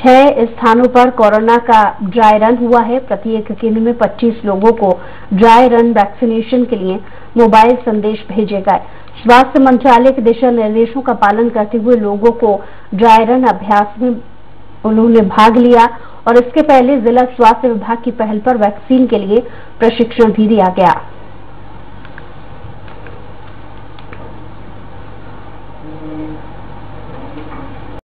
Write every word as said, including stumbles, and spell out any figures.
छह स्थानों पर कोरोना का ड्राई रन हुआ है। प्रत्येक केंद्र में पच्चीस लोगों को ड्राई रन वैक्सीनेशन के लिए मोबाइल संदेश भेजे गए। स्वास्थ्य मंत्रालय के दिशा निर्देशों का पालन करते हुए लोगों को ड्राई रन अभ्यास में उन्होंने भाग लिया और इसके पहले जिला स्वास्थ्य विभाग की पहल पर वैक्सीन के लिए प्रशिक्षण भी दिया गया।